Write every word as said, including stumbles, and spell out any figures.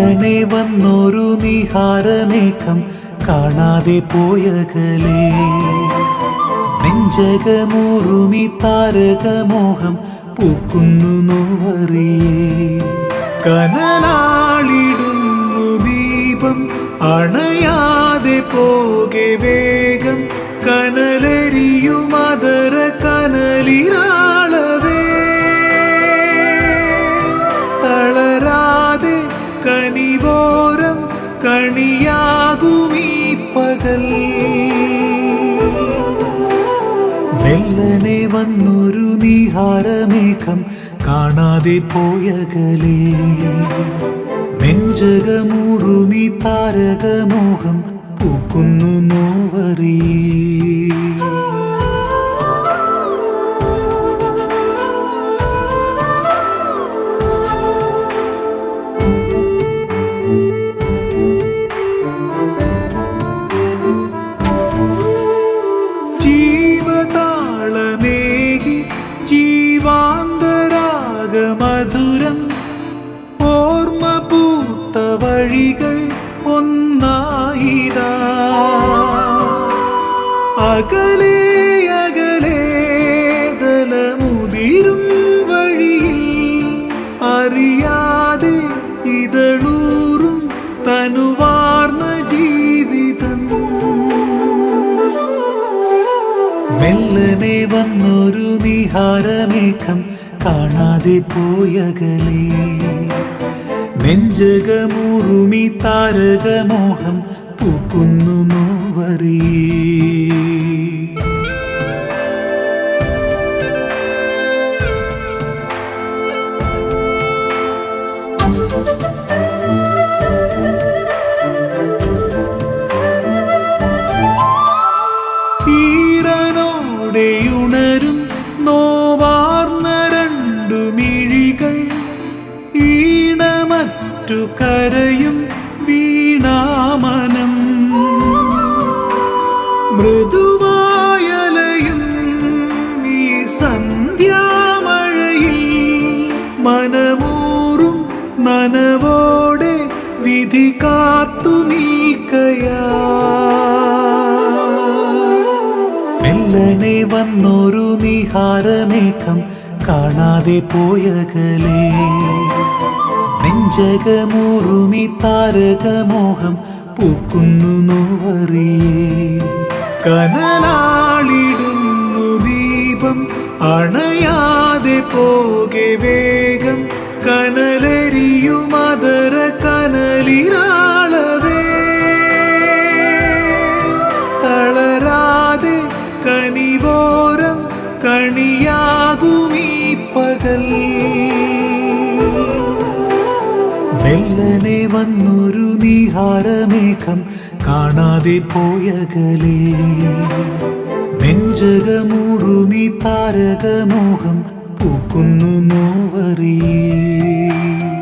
മെല്ലനെ വന്നൊരു നിഹാരമേഘം കാണാതെ പോയകലേ നെഞ്ചകമൂറുമി താരകമോഹം പൂക്കുന്നു നോവറിയേ കനലാളിടുന്നു ദീപം അണയാതെ പോകെ വേഗം കനലരിയുമതര കനലിലാളവേ തളരാതെ കനിവോരം കണിയാകുമീ പകൽ മെല്ലനെ വന്നൊരു നിഹാരമേഘം കാണാതെ പോയകലേ നെഞ്ചകമൂറുമി താരകമോഹം പൂക്കുന്നു നോവറിയേ ജീവതാളമേകി ജീവാന്തരാഗമധുരം ഓർമ്മ പൂത്ത വഴികൾ ഒന്നായിതാ അകലേ അകലേ ദലമുതിരും വഴിയിൽ അറിയാതെ ഇതളൂറും തനുവാർന്ന ജീവിതം മെല്ലനെ വന്നൊരു നിഹാരമേഘം കാണാതെ പോയകലേ നെഞ്ചകമൂറുമി താരകമോഹം പൂക്കുന്നു നോവറിയേ ഈറനോടെയുണരും നോവാർന്ന രണ്ടു മിഴികൾ ഈണമറ്റു കരയും വീണാമനം മൃദുവായലയും ഈ സന്ധ്യാമഴയിൽ മനമൂറും നനവോടെ വിധി കാത്തു നിൽക്കയാ മെല്ലനെ വന്നൊരു നിഹാരമേഘം കാണാതെ പോയകലേ നെഞ്ചകമൂറുമി താരകമോഹം പൂക്കുന്നു നോവറിയേ കനലാളിടുന്നു ദീപം അണയാതെ പോകെ വേഗം കനലരിയുമതര കനലിലാളവേ തളരാതെ കനിവോരം കണിയാകുമീ പകൽ മെല്ലനെ വന്നൊരു നിഹാരമേഘം കാണാതെ പോയകലേ നെഞ്ചകമൂറുമി താരകമോഹം പൂക്കുന്നു നോവറിയേ